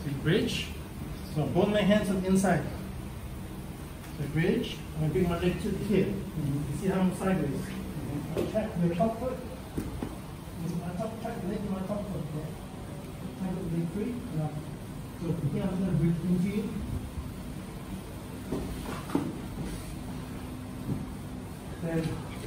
So you bridge. So both my hands on the inside. So bridge. I'm going to bring my leg to here. You see how I'm sideways? Track the top foot. My top, track the leg to my top foot. Track the leg free. So here I'm going to bridge into you. Then